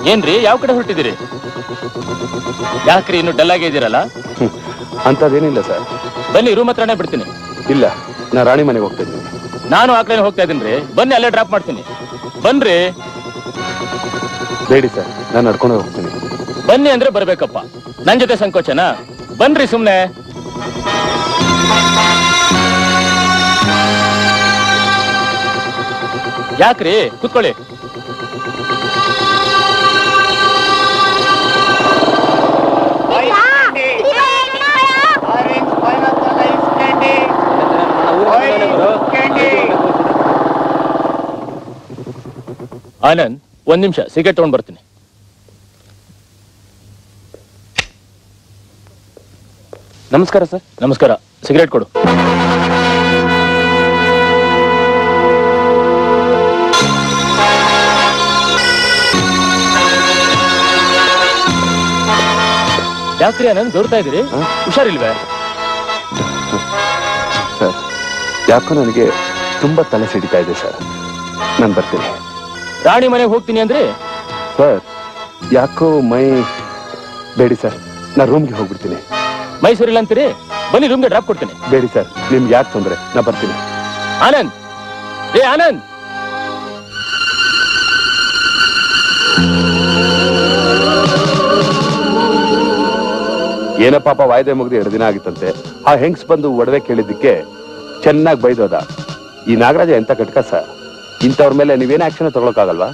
ಏನ್ರಿ ಯಾವ ಕಡೆ ಹೊರಟಿದ್ದೀರಿ? ಯಾಕ್ರಿ ಇನ್ನು ಡಲ್ ಆಗೇ ಇದ್ದೀರಲ್ಲ? ಅಂತದೇನಿಲ್ಲ ಸರ್. ಬನ್ನಿ, ರೂಮ್ ಹತ್ರನೇ ಬಿಡ್ತೀನಿ. ಇಲ್ಲ, ನಾ ರಾಣಿ ಮನೆಗೆ ಹೋಗ್ತಾ ಇದ್ದೀನಿ. ನಾನು ಆ ಕಡೆ ಹೋಗ್ತಾ ಇದ್ದೀನಿ. ಬನ್ನಿ, ಅಲ್ಲೇ ಡ್ರಾಪ್ ಮಾಡ್ತೀನಿ. ಬನ್ರಿ. ಬೇಡಿ ಸರ್, ನಾನು ನಡ್ಕೊಂಡು ಹೋಗ್ತೀನಿ. ಬನ್ನಿ ಅಂದ್ರೆ ಬರ್ಬೇಕಪ್ಪ, ನನ್ ಜೊತೆ ಸಂಕೋಚನಾ? ಬನ್ರಿ ಸುಮ್ನೆ. ಯಾಕ್ರಿ, ಕೂತ್ಕೊಳ್ಳಿ. ಆನಂದ್, ಒಂದ್ ನಿಮಿಷ ಸಿಗರೇಟ್ ತಗೊಂಡ್ ಬರ್ತೀನಿ. ನಮಸ್ಕಾರ ಸರ್. ನಮಸ್ಕಾರ. ಸಿಗರೇಟ್ ಕೊಡು. ಯಾಕ್ರಿ ಆನಂದ್ ದೌಡ್ತಾ ಇದ್ದೀರಿ? ಹುಷಾರಿಲ್ವೇ? ಸರ್, ಯಾಕೋ ನನಗೆ ತುಂಬಾ ತಲೆ ಸಿಡಿತಾ ಇದೆ ಸರ್. ನಾನು ಬರ್ತೀನಿ. ರಾಣಿ ಮನೆಗೆ ಹೋಗ್ತೀನಿ ಅಂದ್ರೆ? ಸರ್, ಯಾಕೋ ಮೈ ಬೇಡಿ ಸರ್, ನಾ ರೂಮ್ಗೆ ಹೋಗ್ಬಿಡ್ತೀನಿ. ಮೈಸೂರಿಲ್ಲ ಅಂತೀರಿ? ಬನ್ನಿ, ರೂಮ್ಗೆ ಡ್ರಾಪ್ ಕೊಡ್ತೀನಿ. ಬೇಡಿ ಸರ್, ನಿಮ್ಗೆ ಯಾಕೆ ತೊಂದರೆ, ನಾ ಬರ್ತೀನಿ. ಆನಂದ್, ಏ ಆನಂದ್. ಏನ ಪಾಪ ವಾಯ್ದೆ ಮುಗ್ದು 2 ದಿನ ಆಗಿತ್ತಂತೆ. ಆ ಹೆಂಗ್ಸ್ ಬಂದು ಒಡವೆ ಕೇಳಿದ್ದಕ್ಕೆ ಚೆನ್ನಾಗಿ ಬೈದೋದ. ಈ ನಾಗರಾಜ ಎಂತ ಕಟ್ಕ ಸರ್. ಇಂಥವ್ರ ಮೇಲೆ ನೀವೇನು ಆಕ್ಷನ್ ತಗೊಳಕ್ಕಾಗಲ್ವಾ?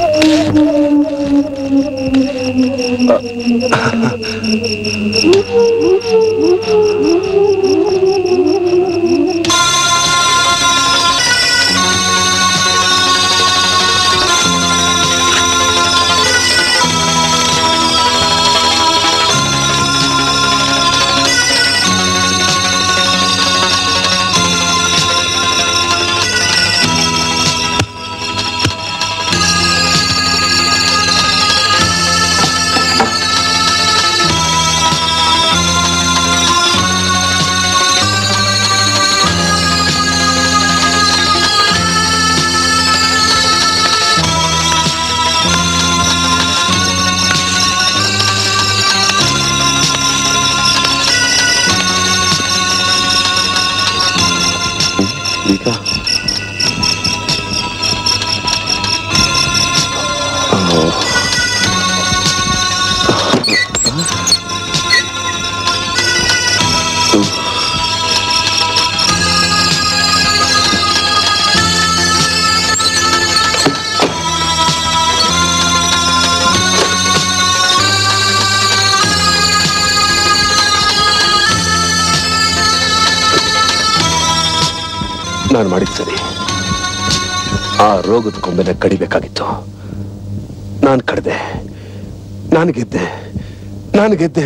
ನಾನು ಮಾಡಿದ ಸರಿ. ಆ ರೋಗದ ಕೊಂಬೆನ ಕಡಿಬೇಕಾಗಿತ್ತು. ನಾನು ಕಡ್ದೆ, ನಾನು ಗೆದ್ದೆ.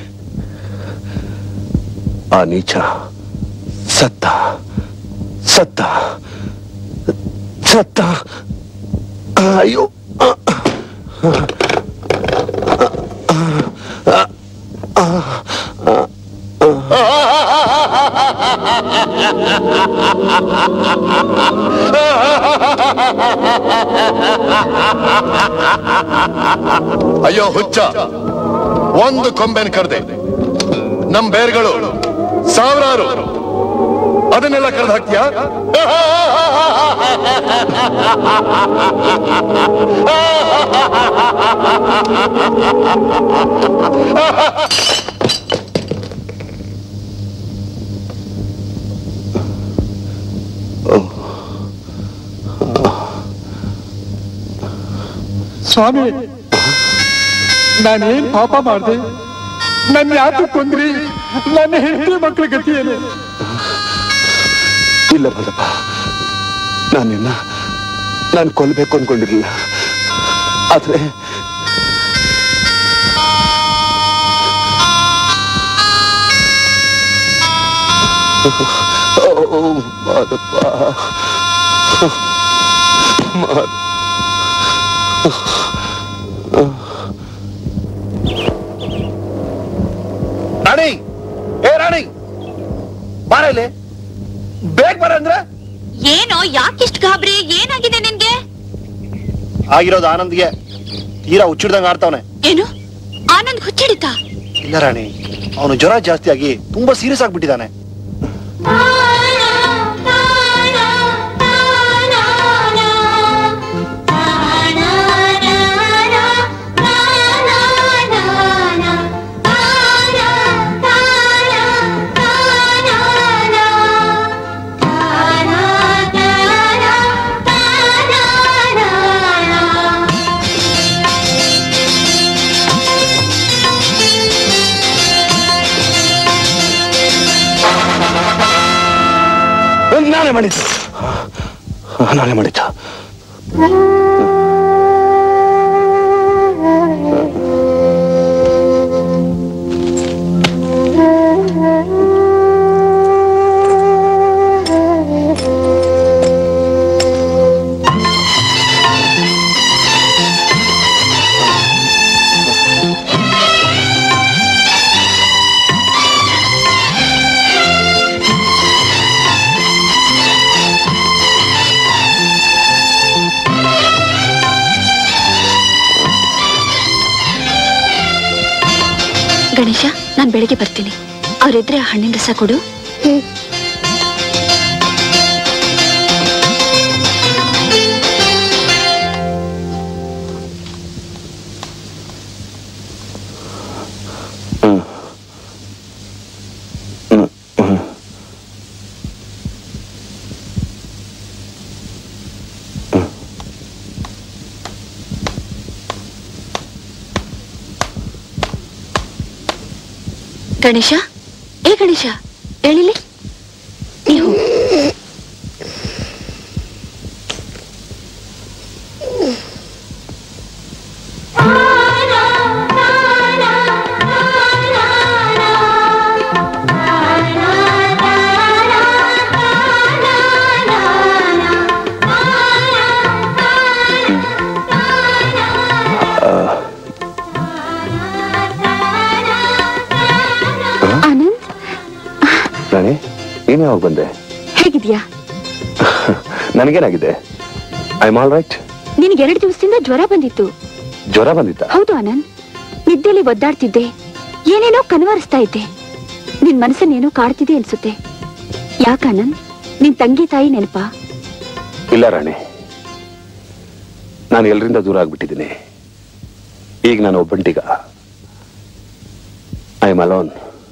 ಆ ನೀಚ ಸತ್ತ. ಅಯ್ಯೋ, ಅಯ್ಯೋ ಹುಚ್ಚ, ಒಂದು ಕೊಂಬೆನ ಕಡ್ದೆ. ನಮ್ ಬೇರ್ಗಳು ಸಾವಿರಾರು, ಅದನ್ನೆಲ್ಲ ಕಡ್ದು ಹಾಕ್ತೀಯಾ? ಸ್ವಾಮಿ, ನಾನೇನ್ ಪಾಪ ಮಾಡಿದೆ? ನನ್ನ ಯಾಕೆ ಕೊಂದ್ರಿ? ನನ್ನ ಹೆಂಡತಿ ಮಕ್ಕಳ ಗತಿಯೇನು? ಇಲ್ಲ ಬಲ್ಲಪ್ಪ, ನಾನು ಕೊಲ್ಬೇಕು ಅನ್ಕೊಂಡಿರ್ಲಿಲ್ಲ. ಆದ್ರೆ ರಾಣಿ, ಏ ರಾಣಿ, ಬಾರಲೆ, ಬೇಗ ಬರ ಅಂದ್ರೆ. ಏನೋ, ಯಾಕಿಷ್ಟು ಗಾಬರಿ? ಏನಾಗಿದೆ ನಿನ್ಗೆ? ಆಗಿರೋದು ಆನಂದ್ಗೆ ತೀರಾ ಹುಚ್ಚಿಡ್ದಂಗ ಆಡ್ತಾವನೆ. ಏನು ಆನಂದ್ ಹುಚ್ಚಿಡಿತಾ? ಇಲ್ಲ ರಾಣಿ, ಅವನು ಜ್ವರ ಜಾಸ್ತಿ ಆಗಿ ತುಂಬಾ ಸೀರಿಯಸ್ ಆಗ್ಬಿಟ್ಟಿದ್ದಾನೆ. ನಾನೇ ಮಾಡಿದ್ದು. ಗಣೇಶ, ನಾನ್ ಬೆಳಿಗ್ಗೆ ಬರ್ತೀನಿ. ಅವ್ರಿದ್ರೆ ಹಣ್ಣಿನ ರಸ ಕೊಡು. ಗಣೇಶ, ಏ ಗಣೇಶ, ಹೇಳಿಲಿ ನೀವು. ನೀನ್ ಯಾವಾಗ ಬಂದೆ? ಹೇಗಿದ್ಯಾ? ನನಗೇನಾಗಿದೆ? I am all right. ನಿನ್ಗೆ 2 ದಿವಸದಿಂದ ಜ್ವರ ಬಂದಿತ್ತು. ಜ್ವರ ಬಂದಿತ್ತ? ಹೌದು ಆನಂದ್, ನಿದ್ದೆಯಲ್ಲಿ ಒದ್ದಾಡ್ತಿದ್ದೆ, ಏನೇನೋ ಕನ್ವರಿಸ್ತಾ ಇದ್ದೆ. ನಿನ್ ಮನಸ್ಸನ್ನೇನೋ ಕಾಡ್ತಿದೆ ಅನ್ಸುತ್ತೆ. ಯಾಕಾನಂದ್, ನಿನ್ ತಂಗಿ ತಾಯಿ ನೆನಪಾ? ಇಲ್ಲ ರಾಣಿ, ನಾನು ಎಲ್ಲರಿಂದ ದೂರ ಆಗ್ಬಿಟ್ಟಿದ್ದೀನಿ. ಈಗ ನಾನು ಒಬ್ಬಂಟಿಗ. I am alone.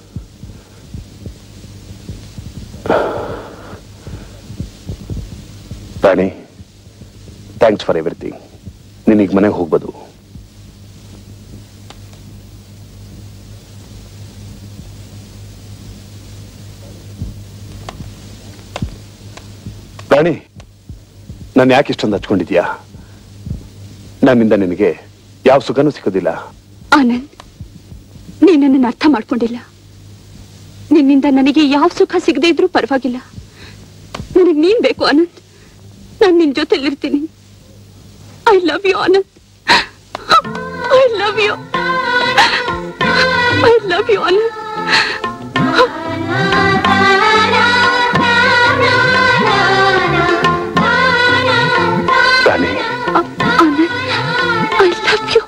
Rani, thanks for everything. ನೀನೀಗ ಮನೆಗೆ ಹೋಗ್ಬೋದು. ರಾಣಿ, ನಾನು ಯಾಕೆ ಇಷ್ಟೊಂದು ಹಚ್ಕೊಂಡಿದ್ಯಾ? ನನ್ನಿಂದ ನಿನಗೆ ಯಾವ ಸುಖನೂ ಸಿಗೋದಿಲ್ಲ. ಆನಂದ್, ನೀನನ್ನು ಅರ್ಥ ಮಾಡ್ಕೊಂಡಿಲ್ಲ. ನಿನ್ನಿಂದ ನನಗೆ ಯಾವ ಸುಖ ಸಿಗದೇ ಇದ್ರೂ ಪರವಾಗಿಲ್ಲ. ನನಗೆ ನೀನ್ ಬೇಕು ಆನಂದ್. ನಾನು ನಿನ್ ಜೊತೆಲಿರ್ತೀನಿ. I love you Anand. I love you. I love you Anand. Rani, Anand, I love you.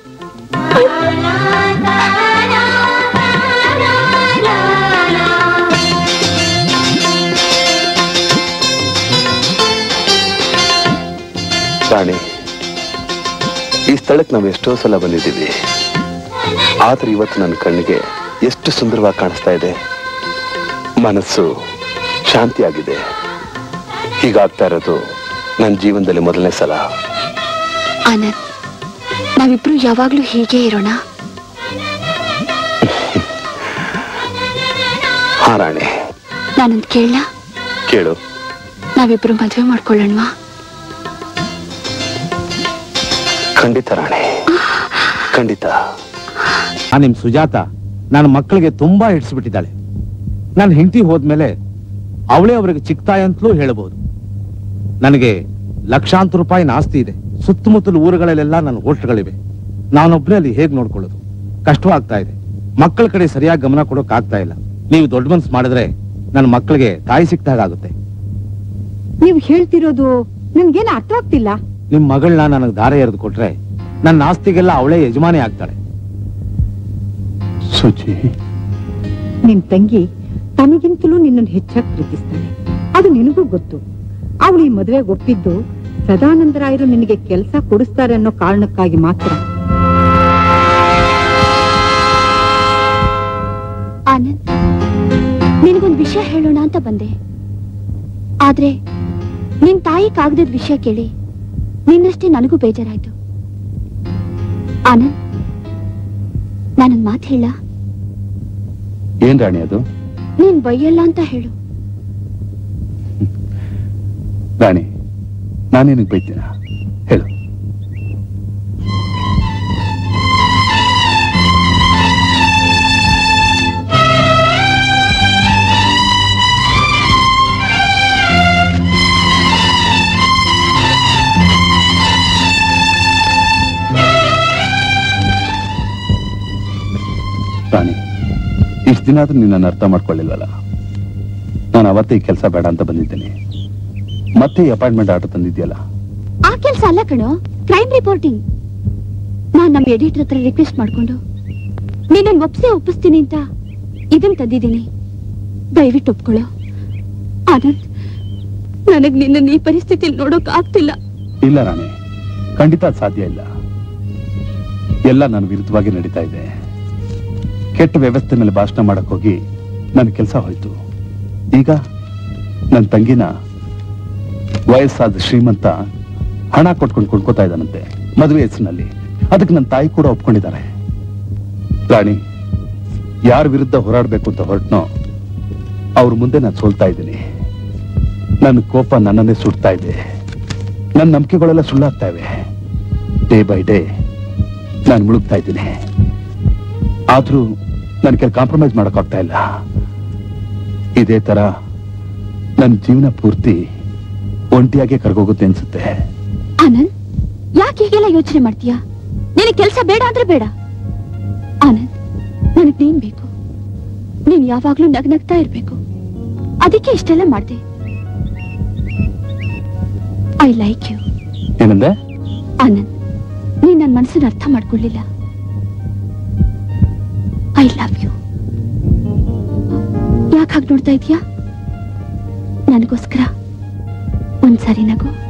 Rani, ಈ ಸ್ಥಳಕ್ಕೆ ನಾವು ಎಷ್ಟೋ ಸಲ ಬಂದಿದ್ದೀವಿ. ಆದ್ರೆ ಇವತ್ತು ನನ್ನ ಕಣ್ಣಿಗೆ ಎಷ್ಟು ಸುಂದರವಾಗಿ ಕಾಣಿಸ್ತಾ ಇದೆ. ಮನಸ್ಸು ಶಾಂತಿಯಾಗಿದೆ. ಹೀಗಾಗ್ತಾ ಇರೋದು ನನ್ನ ಜೀವನದಲ್ಲಿ ಮೊದಲನೇ ಸಲ. ಆನಂದ್, ನಾವಿಬ್ರು ಯಾವಾಗ್ಲೂ ಹೀಗೆ ಇರೋಣ. ಹಾ ರಾಣಿ. ನಾನೊಂದು ಕೇಳಲಾ? ಕೇಳು. ನಾವಿಬ್ರು ಮದುವೆ ಮಾಡ್ಕೊಳ್ಳೋಣವಾ? ಖಂಡಿತ ರಾಣಿ, ಖಂಡಿತ. ನಿಮ್ ಸುಜಾತ ನನ್ನ ಮಕ್ಕಳಿಗೆ ತುಂಬಾ ಹಿಡಿಸ್ಬಿಟ್ಟಿದ್ದಾಳೆ. ನನ್ನ ಹೆಂಡತಿ ಹೋದ್ಮೇಲೆ ಅವಳೇ ಅವರಿಗೆ ಚಿಕ್ತಾಯ ಅಂತಲೂ ಹೇಳಬಹುದು. ನನಗೆ ಲಕ್ಷಾಂತರ ರೂಪಾಯಿ ಆಸ್ತಿ ಇದೆ. ಸುತ್ತಮುತ್ತಲ ಊರುಗಳಲ್ಲೆಲ್ಲ ನನ್ನ ಹೋಟ್ಲ್ಗಳಿವೆ. ನಾನೊಬ್ಬನೇ ಅಲ್ಲಿ ಹೇಗ್ ನೋಡ್ಕೊಳ್ಳೋದು? ಕಷ್ಟವಾಗ್ತಾ ಇದೆ. ಮಕ್ಕಳ ಕಡೆ ಸರಿಯಾಗಿ ಗಮನ ಕೊಡೋಕ್ ಆಗ್ತಾ ಇಲ್ಲ. ನೀವು ದೊಡ್ಡ ಮನ್ಸು ಮಾಡಿದ್ರೆ ನನ್ನ ಮಕ್ಕಳಿಗೆ ತಾಯಿ ಸಿಕ್ತಾಗುತ್ತೆ. ನೀವು ಹೇಳ್ತಿರೋದು ನನ್ಗೇನು ಅರ್ಥವಾಗ್ತಿಲ್ಲ. ನಿಮ್ ಮಗಳನ್ನ ನನಗೆ ದಾರ ಎರೆದು ಕೊಟ್ರೆ ನನ್ನ ಆಸ್ತಿಗೆಲ್ಲ ಅವಳೇ ಯಜಮಾನಿ ಆಗ್ತಾಳೆ. ಸುಜಿ, ನಿನ್ ತಂಗಿ ತನಗಿಂತಲೂ ನಿನ್ನನ್ನು ಹೆಚ್ಚಾಗಿ ಪ್ರೀತಿಸ್ತಾಳೆ. ಅದು ನಿನಗೂ ಗೊತ್ತು. ಅವಳು ಈ ಮದುವೆಗೆ ಒಪ್ಪಿದ್ದು ಸದಾನಂದರಾಯರು ನಿನಗೆ ಕೆಲಸ ಕೊಡಿಸ್ತಾರೆ ಅನ್ನೋ ಕಾರಣಕ್ಕಾಗಿ ಮಾತ್ರ. ಆನಂದ್, ನಿನಗೊಂದು ವಿಷಯ ಹೇಳೋಣ ಅಂತ ಬಂದೆ. ಆದ್ರೆ ನಿನ್ ತಾಯಿ ಕಾಗದದ ವಿಷಯ ಕೇಳಿ ನಿನ್ನಷ್ಟೇ ನನಗೂ ಬೇಜಾರಾಯ್ತು. ಆನಂದ್, ನಾನೊಂದ್ ಮಾತು ಹೇಳ? ಏನ್ ರಾಣಿ ಅದು? ನೀನ್ ಬೈಯಲ್ಲ ಅಂತ ಹೇಳು. ರಾಣಿ, ನಾನೇನಕ್ಕೆ ಬೈತೀನ ಹೇಳು. ರಾಣಿ, ಇಷ್ಟು ದಿನ ಆದ್ರೂ ನೀನು ನನ್ನ ಅರ್ಥ ಮಾಡ್ಕೊಳ್ಳಿಲ್ವಲ್ಲ. ನಾನು ಅವತ್ತೇ ಈ ಕೆಲಸ ಬೇಡ ಅಂತ ಬಂದಿದ್ದೇನೆ. ಮತ್ತೆ ಈ ಅಪಾಯಿಂಟ್ಮೆಂಟ್ ಆರ್ಡರ್ ತಂದಿದ್ಯಲ್ಲ. ಆ ಕೆಲ್ಸ ಅಲ್ಲ ಕಣೋ, ಕ್ರೈಮ್ ರಿಪೋರ್ಟಿಂಗ್. ನಾನ್ ನಮ್ಮ ಎಡಿಟರ್ ಹತ್ರ ರಿಕ್ವೆಸ್ಟ್ ಮಾಡ್ಕೊಂಡು ನೀನನ್ ಒಪ್ಪಿಸ್ತೀನಿ ಅಂತ ಇದನ್ ತಂದಿದ್ದೀನಿ. ದಯವಿಟ್ಟು ಒಪ್ಕೊಳ್ಳೋ. ಆನಂದ್, ನನಗ್ ನಿನ್ನ ಈ ಪರಿಸ್ಥಿತಿಯಲ್ಲಿ ನೋಡೋಕ್ ಆಗ್ತಿಲ್ಲ. ಇಲ್ಲ ರಾಣಿ, ಖಂಡಿತ ಅದು ಸಾಧ್ಯ ಇಲ್ಲ. ಎಲ್ಲ ನನ್ನ ವಿರುದ್ಧವಾಗಿ ನಡೀತಾ ಇದೆ. ಕೆಟ್ಟ ವ್ಯವಸ್ಥೆ ಮೇಲೆ ಭಾಷಣ ಮಾಡಕ್ ಹೋಗಿ ನನ್ನ ಕೆಲಸ ಹೋಯ್ತು. ಈಗ ನನ್ನ ತಂಗಿನ ವಯಸ್ಸಾದ ಶ್ರೀಮಂತ ಹಣ ಕೊಟ್ಕೊಂಡು ಕೊಂಡ್ಕೋತಾ ಇದ್ದಾನಂತೆ ಮದುವೆ ಹೆಸರಿನಲ್ಲಿ. ಅದಕ್ಕೆ ನನ್ನ ತಾಯಿ ಕೂಡ ಒಪ್ಕೊಂಡಿದ್ದಾರೆ. ರಾಣಿ, ಯಾರ ವಿರುದ್ಧ ಹೋರಾಡ್ಬೇಕು ಅಂತ ಹೊರಟ್ನೋ ಅವ್ರ ಮುಂದೆ ನಾನು ಸೋಲ್ತಾ ಇದ್ದೀನಿ. ನನ್ನ ಕೋಪ ನನ್ನನ್ನೇ ಸುಡ್ತಾ ಇದೆ. ನನ್ನ ನಂಬಿಕೆಗಳೆಲ್ಲ ಸುಳ್ಳಾಗ್ತಾ ಇವೆ. ಡೇ ಬೈ ಡೇ ನಾನು ಮುಳುಗ್ತಾ ಇದ್ದೀನಿ. ಆದ್ರೂ ನನ್ನ ಕೆಲ ಕಾಂಪ್ರಮೈಸ್ ಮಾಡಕ್ಕಾಗ್ತಾ ಇಲ್ಲ. ಇದೇ ತರ ನನ್ನ ಜೀವನ ಪೂರ್ತಿ ಒಂಟಿಯಾಗೆ ಕರ್ಗೋಗುತ್ತೆ ಅನ್ಸುತ್ತೆ. ಆನಂದ್, ಯಾಕೆ ಹೀಗೆಲ್ಲ ಯೋಚನೆ ಮಾಡ್ತೀಯಾ? ನಿನಗೆ ಕೆಲಸ ಬೇಡ ಅಂದ್ರೆ ಬೇಡ. ಆನಂದ್, ನನಗ್ ನೀನ್ ಬೇಕು. ನೀನ್ ಯಾವಾಗ್ಲೂ ನಗ್ನಗ್ತಾ ಇರ್ಬೇಕು. ಅದಕ್ಕೆ ಇಷ್ಟೆಲ್ಲ ಮಾಡ್ದೆ. I like you. ಏನಂದೆ? ಆನಂದ್, ನೀನ್ ನನ್ನ ಮನಸ್ಸನ್ನ ಅರ್ಥ ಮಾಡ್ಕೊಳ್ಳಿಲ್ಲ. I love you. ಯಾಕೆ ಹಾಗೆ ನೋಡ್ತಾ ಇದೀಯಾ? ನನಗೋಸ್ಕರ ಒಂದ್ಸಾರಿ ನಗು.